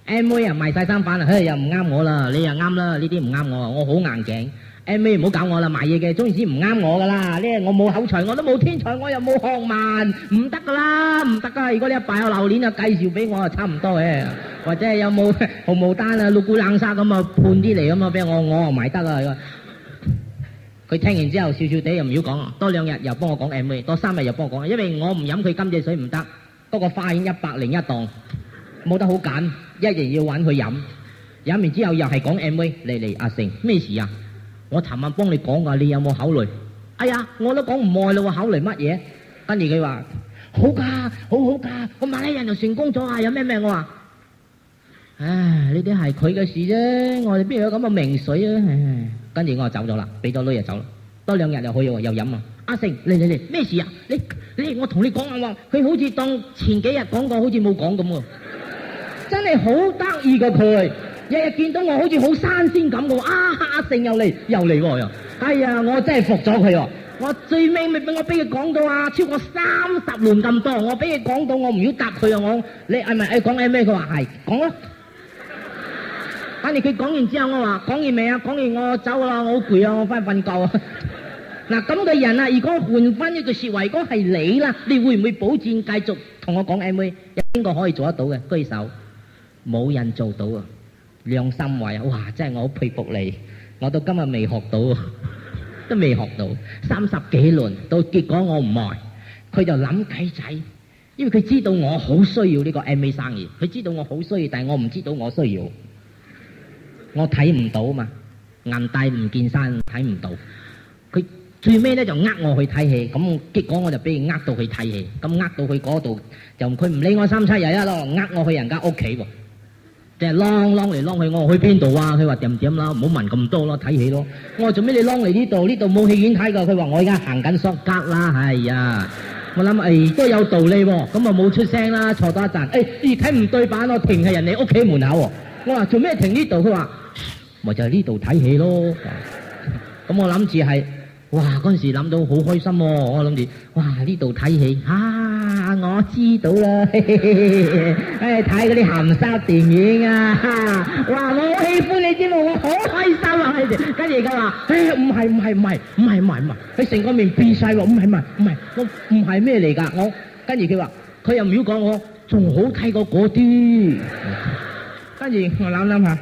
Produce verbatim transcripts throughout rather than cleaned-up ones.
M V 啊賣晒衫反啊，嘿又唔啱我啦，你又啱啦，呢啲唔啱我，我好硬頸。M V 唔好搞我啦，賣嘢嘅總之唔啱我噶啦，呢我冇口才，我都冇天才，我又冇學問，唔得噶啦，唔得噶。如果你一擺有榴蓮啊，介紹俾我啊，差唔多嘅。或者有冇紅毛丹啊、六股冷沙咁啊，判啲嚟咁啊，俾我，我又買得啊。佢聽完之後笑笑地又唔要講，多兩日又幫我講 M V， 多三日又幫我講，因為我唔飲佢甘蔗水唔得，嗰個花園一百零一檔，冇得好揀，一日要揾佢飲，飲完之後又係講 M V， 嚟嚟阿成咩事啊？我尋晚幫你講噶，你有冇考慮？哎呀，我都講唔耐啦喎，考慮乜嘢？跟住佢話好噶，好好噶，個馬拉人又成功咗啊！有咩咩？我話唉，呢啲係佢嘅事啫，我哋邊有咁嘅名水啊！跟住我就走咗啦，俾咗女就走啦。多兩日又去喎，又飲啊！阿成嚟嚟嚟，咩事啊？你你我同你講啊，佢好似當前幾日講過，好似冇講咁喎，真係好得意噶佢。日日見到我好似好新鮮咁嘅喎，啊阿成又嚟又嚟喎又，哎呀我真係服咗佢喎，我最尾咪俾我俾佢講到啊，超過三十輪咁多，我俾佢講到我唔要答佢啊，我你係咪誒講緊咩？佢話係講咯，反正佢講完之後我話講完未啊？講完我走啦，我好攰啊，我翻去瞓覺啊。嗱咁嘅人啊，如果換翻一句説話，如果係你啦，你會唔會保證繼續同我講 M V？ 有邊個可以做得到嘅？舉手，冇人做到啊！良心話啊，哇！真係我好佩服你，我到今日未學到，都未學到三十幾輪，到結果我唔愛，佢就諗計仔，因為佢知道我好需要呢個 M V 生意，佢知道我好需要，但係我唔知道我需要，我睇唔到嘛，銀大唔見山睇唔到，佢最尾咧就呃我去睇戲，咁結果我就俾佢呃到去睇戲，咁呃到去嗰度就佢唔理我三七廿一咯，呃我去人家屋企喎。即係啷啷嚟啷去，我話去邊度啊？佢話點點啦，唔好問咁多咯，睇戲咯。我話做咩你啷嚟呢度？呢度冇戲院睇㗎。佢話我而家行緊索格啦，係呀。我諗誒都有道理喎，咁啊冇出聲啦，坐多一陣。誒咦睇唔對版，我停喺人哋屋企門口喎。我話做咩停呢度？佢話咪就係呢度睇戲咯。咁我諗住係。哇！嗰陣時諗到好開心喎，我諗住哇呢度睇戲啊，我知道啦，誒睇嗰啲鹹濕電影啊，哇我好喜歡你知冇？我好開心啊！跟住佢話誒唔係唔係唔係唔係唔係唔係，佢成個面變曬喎，唔係唔係唔係，我唔係咩嚟㗎？我跟住佢話佢又唔要講我，仲好睇過嗰啲。跟住我諗諗下，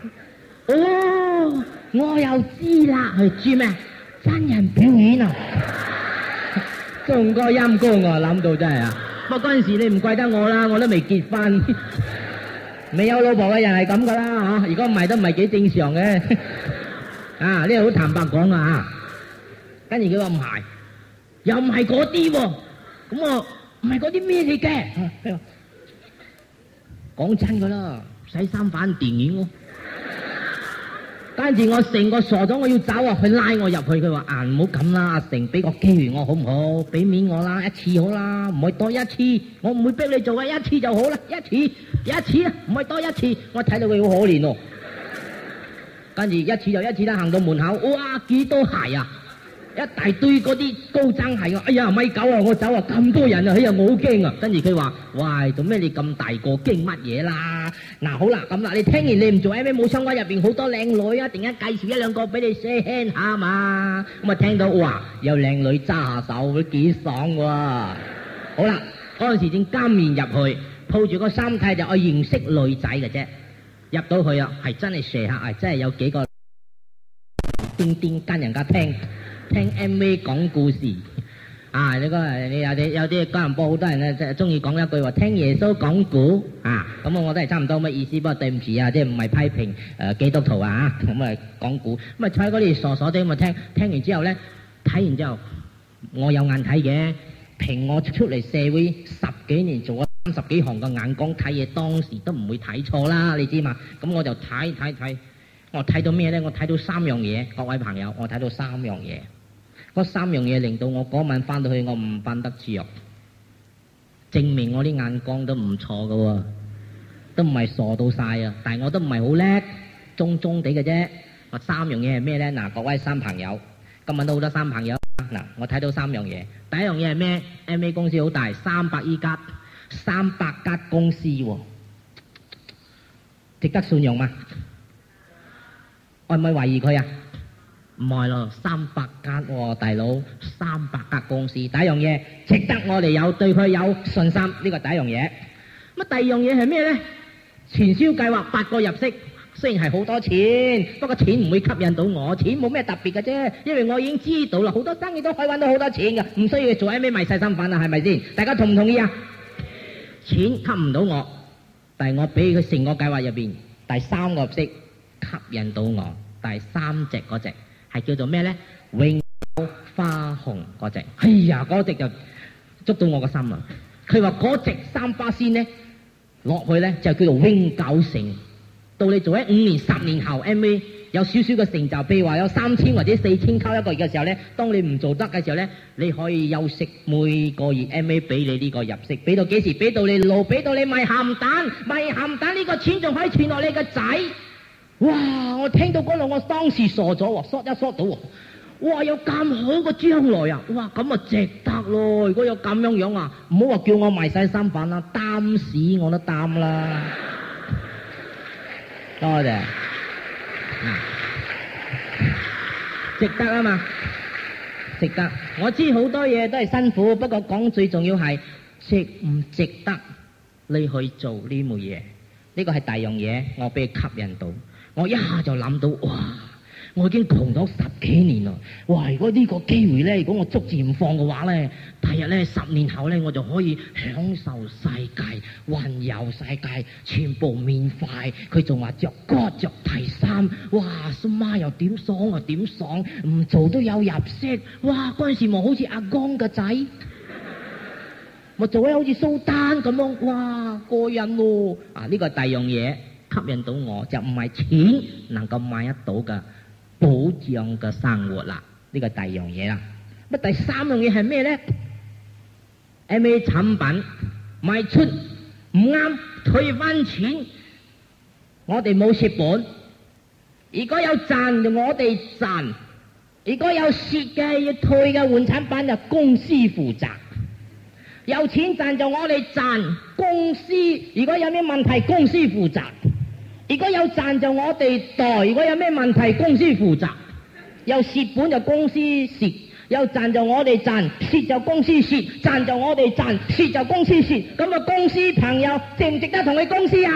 哦我又知啦，佢知咩？真人表演啊，仲個陰公啊，諗到真係啊！不過嗰陣時你唔怪得我啦，我都未結婚，未有老婆嘅人係咁噶啦嚇。如果唔係都唔係幾正常嘅啊！呢個好坦白講啊嚇。跟住佢話唔係，又唔係嗰啲喎，咁我唔係嗰啲咩嚟嘅？講真噶啦，洗衫反電影喎。跟住我成個傻咗，我要走啊！佢拉我入去，佢話啊唔好咁啦，阿成俾個機會我好唔好？俾面我啦，一次好啦，唔可以多一次，我唔會逼你做啊，一次就好啦，一次一次啊，唔可以多一次。我睇到佢好可憐喎，跟住一次就一次啦，行到門口，哇幾多鞋啊！一大堆嗰啲高踭鞋啊！哎呀咪狗啊，我走啊！咁多人啊，哎呀我好驚啊！跟住佢話：喂，做咩你咁大個驚乜嘢啦？嗱好啦，咁啦，你聽完你唔做 M V 冇相關，入邊好多靚女啊，突然間介紹一兩個俾你 share 下嘛。咁啊聽到哇，有靚女揸下手，都幾爽喎！好啦，嗰陣時正甘願入去，抱住個心態就去認識女仔嘅啫。入到去啊，係真係 share 下，係真係有幾個癲癲跟人家聽。聽 M V 講故事啊！你個你有啲有啲家人播好多人咧，即係中意講一句話，聽耶穌講古啊！咁啊，我都係差唔多乜意思，不過對唔住啊，即係唔係批評誒基督徒啊咁啊講古咁啊，坐喺嗰啲傻傻地咁啊聽，聽完之後咧，睇完之後我有眼睇嘅，憑我出嚟社會十幾年做咗三十幾行嘅眼光睇嘢，當時都唔會睇錯啦，你知嘛？咁我就睇睇睇，我睇到咩咧？我睇到三樣嘢，各位朋友，我睇到三樣嘢。嗰三樣嘢令到我嗰晚翻到去我唔瞓得着，證明我啲眼光都唔錯噶喎，都唔係傻到晒啊！但係我都唔係好叻，中中地嘅啫。我三樣嘢係咩咧？嗱，各位三朋友，今晚都好多三朋友。嗱，我睇到三樣嘢。第一樣嘢係咩 ？M V 公司好大，三百依家，三百間公司喎。 值得信用嘛？我係咪懷疑佢啊？唔係咯，三百間喎，大佬，三百間公司，第一樣嘢值得我哋有對佢有信心，呢個第一樣嘢。咁第二樣嘢係咩咧？傳銷計劃八個入息，雖然係好多錢，不過錢唔會吸引到我，錢冇咩特別嘅啫，因為我已經知道啦，好多生意都可以揾到好多錢嘅，唔需要做 M A 賣細心粉啊，係咪先？大家同唔同意啊？錢吸唔到我，但係我俾佢成個計劃入邊第三個入息吸引到我，第三隻嗰隻係叫做咩咧？永久花紅嗰隻，哎呀，嗰隻就捉到我個心啦。佢話嗰隻三花仙咧落去咧就叫做永久性，到你做喺五年、十年後 M A 有少少嘅成就，譬如話有三千或者四千溝一個月嘅時候咧，當你唔做得嘅時候咧，你可以休息，每個月 M A 俾你呢個入息，俾到幾時？俾到你老，俾到你賣鹹蛋，賣鹹蛋呢個錢仲可以傳落你個仔。哇！我聽到嗰度，我當時傻咗喎，縮一縮到喎。哇！有咁好嘅將來啊！哇！咁啊值得咯！如果有咁樣樣啊，唔好話叫我賣細心粉啦，擔屎我都擔啦。多謝。嗯、值得啊嘛，值得。我知好多嘢都係辛苦，不過講最重要係值唔值得你去做呢門嘢。呢個係第二樣嘢，我俾佢吸引到。我一下就諗到，哇！我已經窮咗十幾年啦，哇！如果呢個機會咧，如果我捉住唔放嘅話咧，第日咧十年後咧，我就可以享受世界、環遊世界，全部免費。佢仲話着歌着提衫，哇！阿媽又點爽啊點爽，唔做都有入息，哇！嗰陣時望好似阿江個仔，我做咧好似蘇丹咁樣，哇！過癮喎！啊，呢、這個第二樣嘢吸引到我，就唔係錢能夠買得到嘅保障嘅生活啦，呢個第二樣嘢啦。乜第三樣嘢係咩咧 ？M A 產品賣出唔啱，退翻錢，我哋冇蝕本。如果有賺就我哋賺，如果有蝕嘅要退嘅換產品就公司負責。有錢賺就我哋賺，公司如果有咩問題公司負責。如果有賺就我哋代，如果有咩問題公司負責。有蝕本就公司蝕，有賺就我哋賺，蝕就公司蝕，賺就我哋賺，蝕就公司蝕。咁啊，公司朋友值唔值得同你公司啊？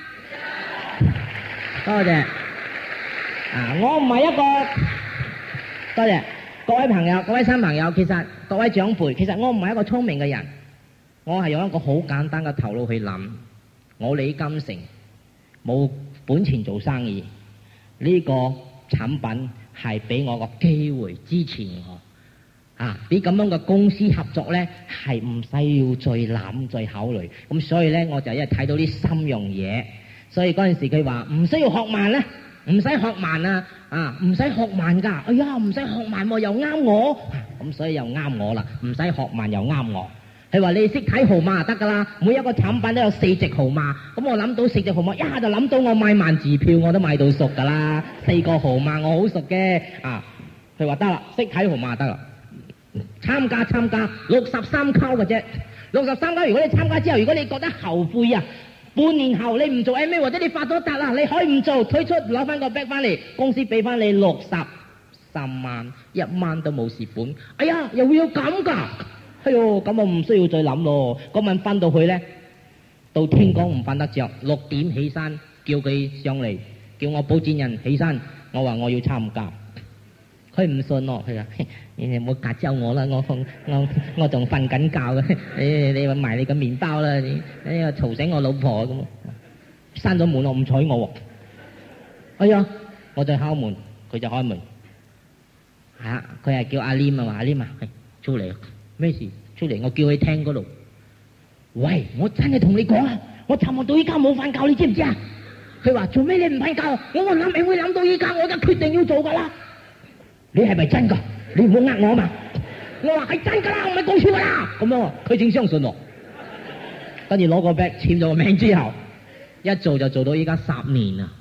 多謝。啊，我唔係一個，多謝各位朋友、各位新朋友，其實各位長輩，其實我唔係一個聰明嘅人，我係用一個好簡單嘅頭腦去諗。我李金城冇本錢做生意，呢個產品係俾我個機會支持我啊！啲咁樣嘅公司合作咧，係唔使要再諗再考慮。咁所以咧，我就一睇到啲三樣嘢。所以嗰陣時佢話唔需要學慢咧，唔使學慢啊啊，唔使學慢㗎。哎呀，唔使學慢喎，又啱我。咁所以又啱我啦，唔使學慢又啱我。佢話你識睇號碼就得噶啦，每一個產品都有四隻號碼。咁我諗到四隻號碼，一下就諗到我買萬字票我都買到熟噶啦。四個號碼我好熟嘅啊。佢話得啦，識睇號碼得啦。參加參加六十三溝嘅啫，六十三溝。如果你參加之後，如果你覺得後悔啊，半年後你唔做 M A 或者你發咗達啦，你可以唔做，退出攞翻個 back 翻嚟，公司俾翻你六十三萬，一萬都冇蝕本。哎呀，又會有咁噶？哎喲，咁我唔需要再諗咯。嗰晚翻到去咧，到天光唔瞓得着，六點起身叫佢上嚟，叫我保薦人起身。我話我要參加，佢唔信我，佢話你哋唔好隔咒我啦，我我我仲瞓緊覺嘅。你你買你個麵包啦，你你又嘈醒我老婆咁。閂咗門我唔睬我。哎呀，我就敲門，佢就開門。嚇，佢係叫阿廉啊嘛，阿廉啊，出嚟。咩事？出嚟，我叫佢聽嗰度。喂，我真係同你講啊，我尋日到依家冇瞓覺，你知唔知啊？佢話做咩你唔瞓覺？我我諗你會諗到依家，我而家決定要做噶啦。你係咪真噶？你唔好呃我啊嘛。我話係真噶啦，我唔係講笑噶啦。咁樣，佢正相信我。跟住攞個 back 簽咗個名之後，一做就做到依家十年啊。